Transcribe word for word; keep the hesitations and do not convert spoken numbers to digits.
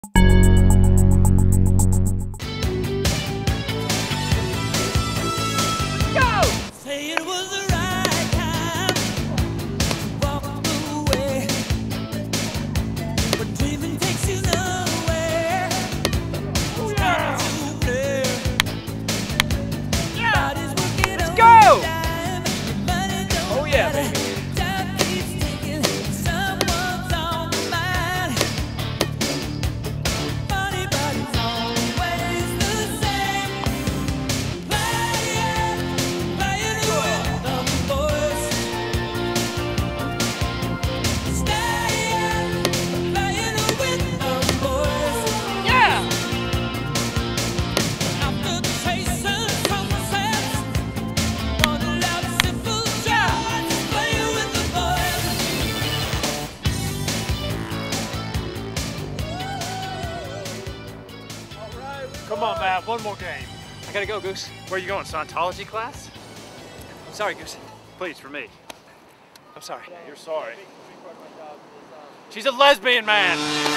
Oh yeah, baby. Come on, Matt, one more game. I gotta go, Goose. Where are you going, Scientology class? I'm sorry, Goose. Please, for me. I'm sorry. You're sorry. She's a lesbian, man.